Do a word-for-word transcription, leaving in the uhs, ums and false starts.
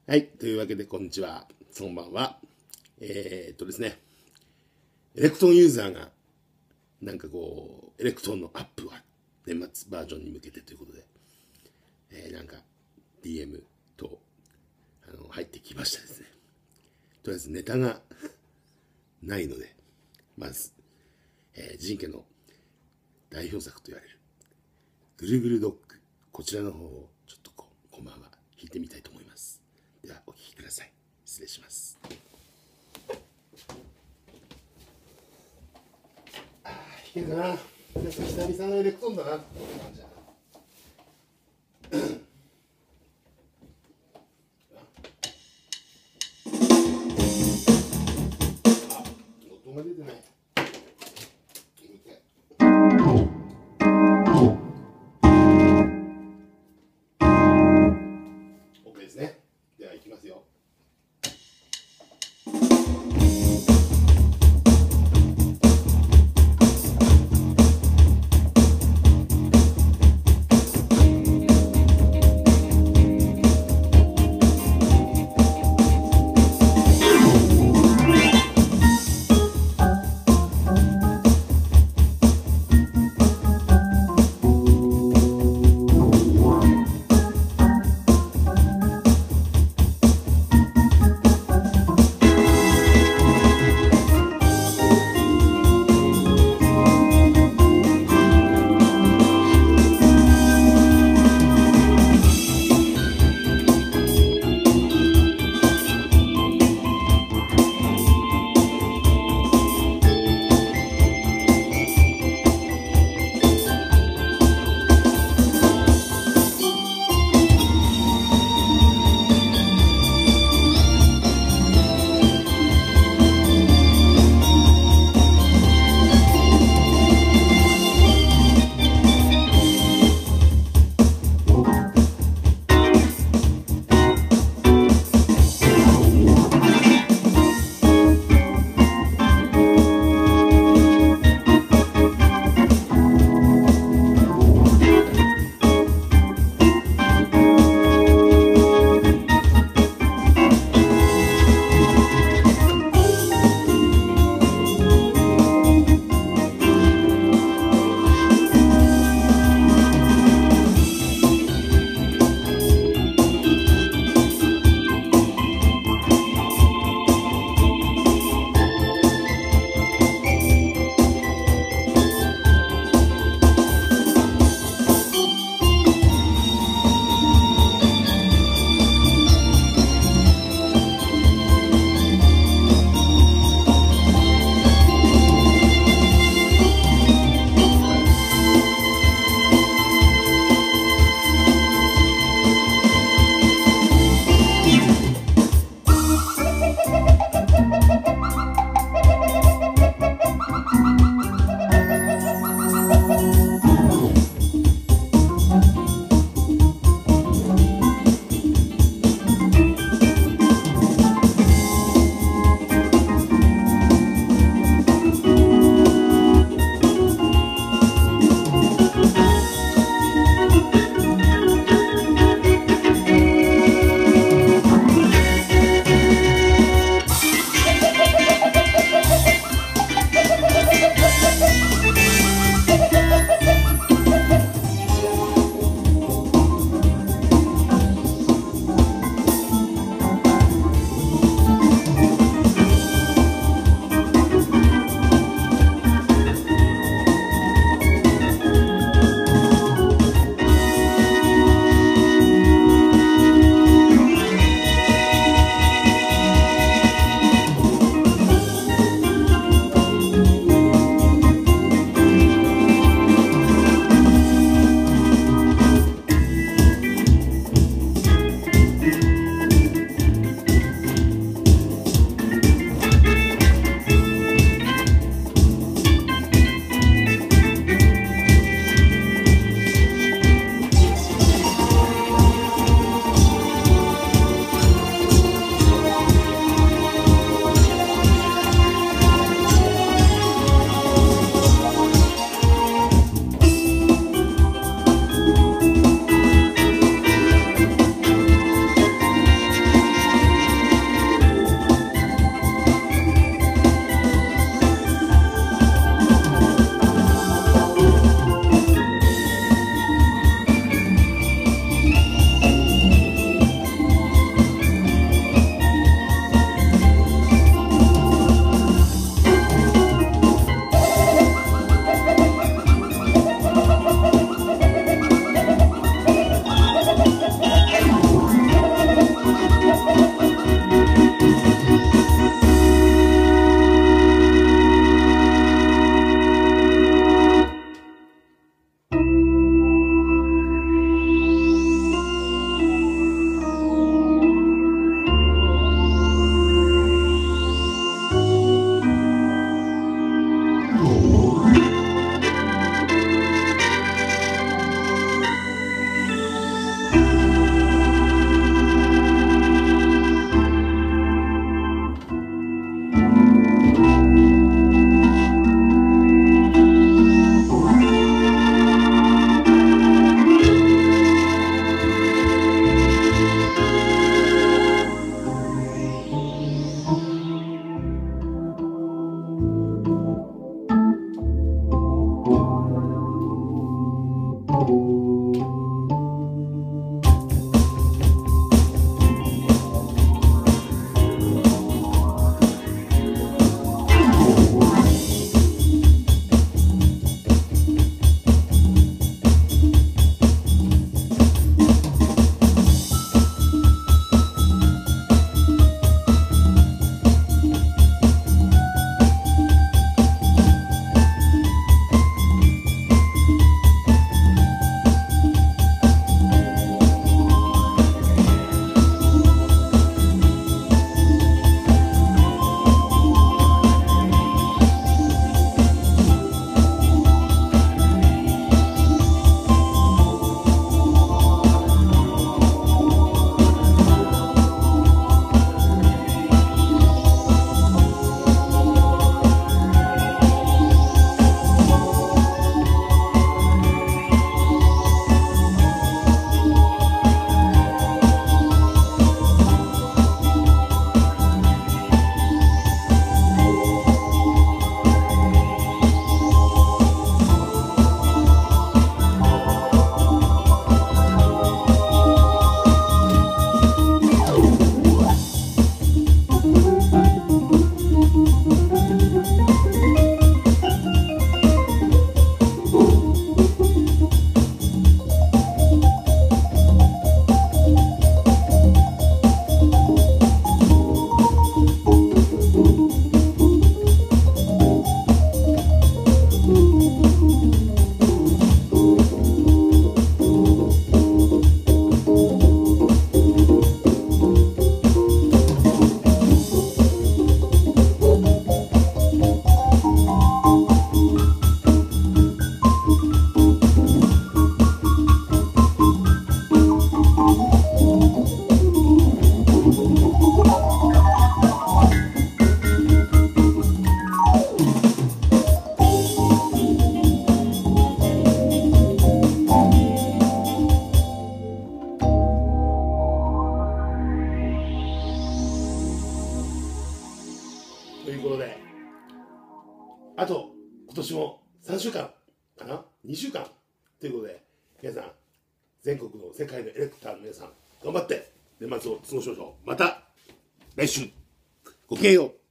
はい。というわけで、こんにちは。こんばんは。えー、っとですね、エレクトーンユーザーが、なんかこう、エレクトーンのアップは、年末バージョンに向けてということで、えー、なんか、ディーエム と、あの、入ってきましたですね。とりあえずネタがないので、まず、えー、ジンケの代表作と言われる、ぐるぐるドッグ、こちらの方を、ちょっとこう、こんばんは、弾いてみたいと思います。では、お聴きください。失礼します。弾けるかな。久々のエレクトーンだな。こんな感じだな。音が出てない。OK ですね。では、いきますよ。 あと今年もさんしゅうかんかな、にしゅうかんということで、皆さん全国の世界のエレクターの皆さん頑張って年末を過ごしましょう。また来週ごきげんよう。